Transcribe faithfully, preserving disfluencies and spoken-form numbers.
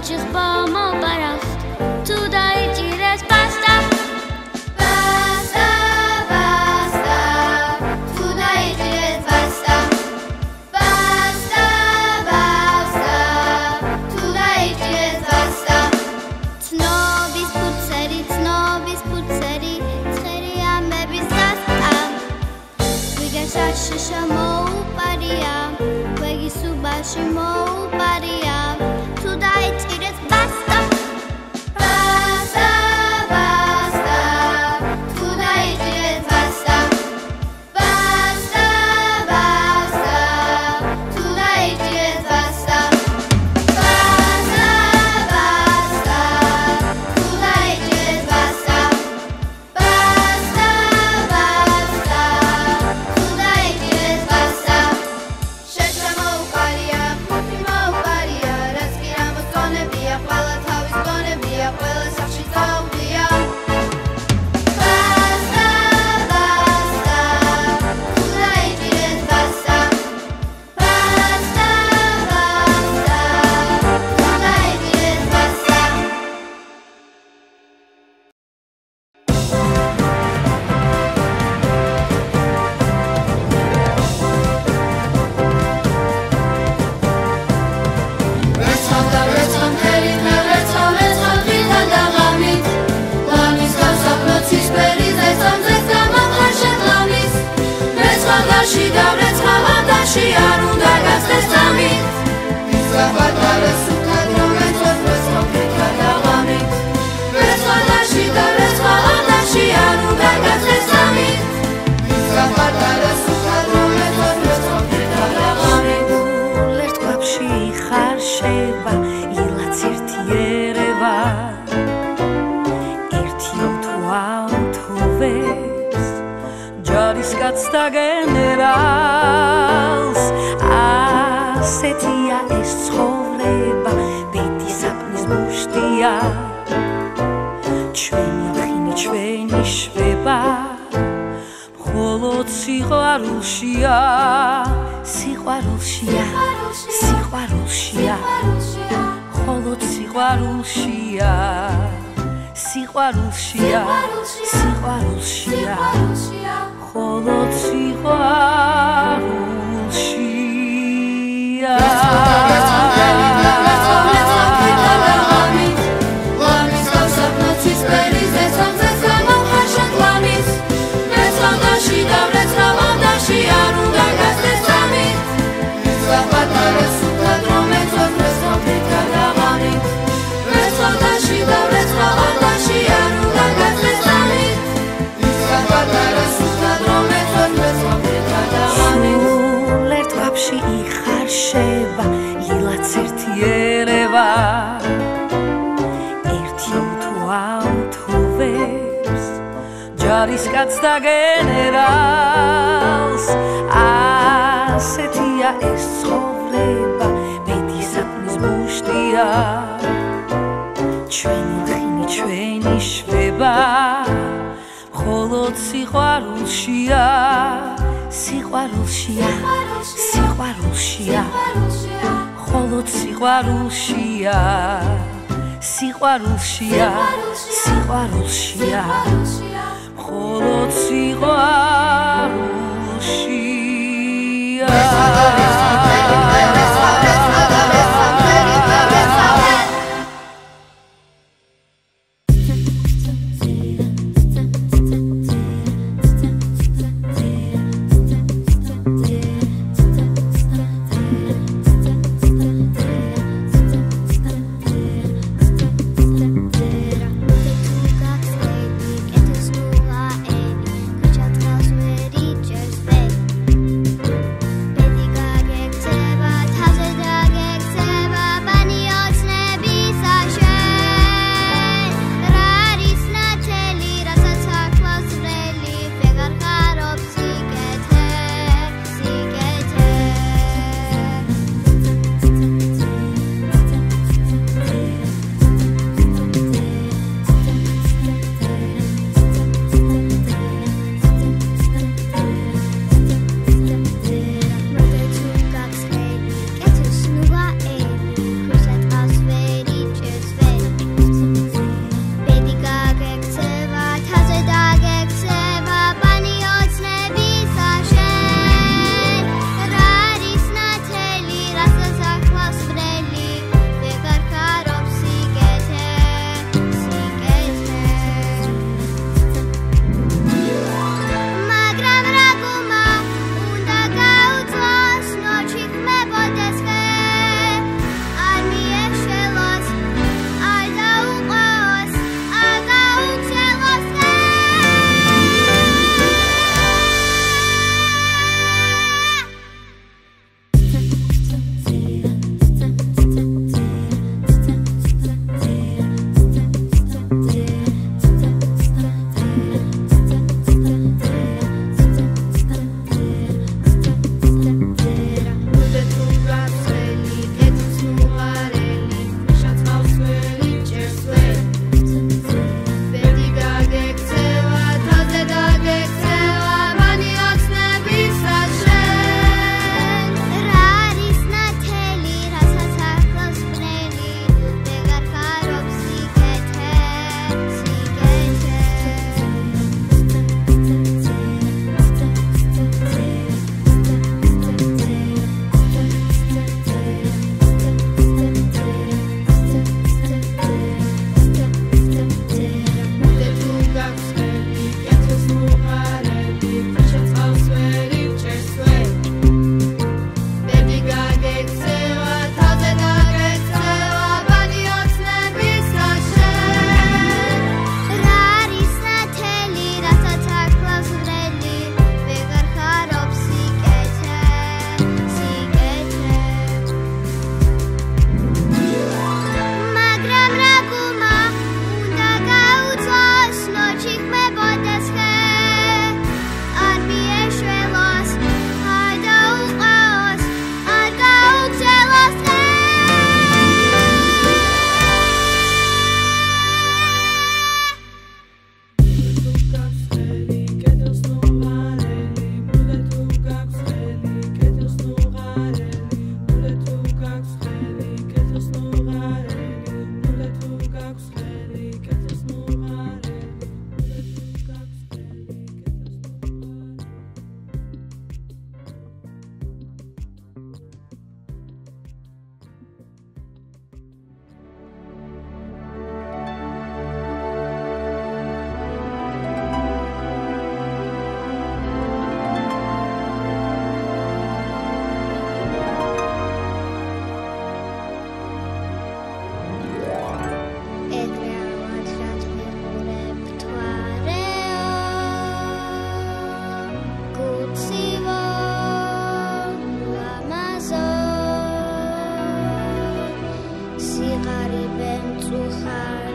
ჭიხბა მოპარავს თუ დაიჭირეს ბასტა ბასტა ბასტა თუ დაიჭირეს ბასტა ბასტა ბასტა თუ დაიჭირეს ბასტა ცნობის ფუცერი ცნობის ფუცერი ცხერი ამბების გასტა ვიგეშაშიშა მოუპარია ვეგის უბაში მოუპარია თუ დაიჭირეს ბასტა ბასტა ბასტა თუ დაიჭირეს ბასტა ბასტა ბასტა თუ დაიჭირეს ბასტა ბასტა ბასტა თუ დაიჭირეს ბასტა ბასტა ბასტა თუ დაიჭირეს ბასტა შეჭრა მოუყარია ფუფი მოუყარია რაც კი რამოს გონებია ყველა თავის გონებია ყველა სახში წაუდია ბასტა ბასტა თუ დაიჭირეს ბასტა ბასტა ბასტა თუ დაიჭირეს ბასტა Rețam, dar rețam, terine, rețam, rețam, drita da gămit Lamis, gausa, ploțis, periz, rețam, rețam, amhașet lamis Rețam, dar și dau, rețam, dar și anul, dar găstesc samit Izrabat, dar răsuca, drome, tot rețam, drita da gămit Rețam, dar și dau, rețam, dar și anul, dar găstesc samit Izrabat, dar răsuca, drome, tot rețam, drita da gămit ლერთ კვაფში ხარშება ილაც ერთი ერევა ერთი უთუავთოვებს ჯარისკაც და გენერალს ასეთია ეს ცხოვრება ბედი საპნის ბუშტია ჩვენი ხინი ჩვენი შვება მხოლოდ სიყვარულშია სიყვარულშია სიყვარულშია მხოლოდ სიყვარულშია სიყვარულშია სიყვარულშია მხოლოდ სიყვარულშია Lamis, gausa, ploțis, periz, rețam, rețam, amhașet lamis Rețam, dar și dau, rețam, dar și anul, dar găstesc samit Izrabat, dar răsuca, drome, tot rețam, drita da gămit Rețam, dar și dau, rețam, dar și anul, dar găstesc samit Izrabat, dar răsuca, drome, tot rețam, drita da gămit სულ ერთ კვაფში იხარშება ილაც ერთი ერევა ერთი უთუავთოვებს ჯარისკაც და გენერალს ასეთია ეს ცხოვრება ბედი საპნის ბუშტია ჩვენი ხინი ჩვენი შვება მხოლოდ სიყვარულშია სიყვარულშია სიყვარულშია მხოლოდ სიყვარულშია სიყვარულშია სიყვარულშია მხოლოდ სიყვარულშია Get to smile.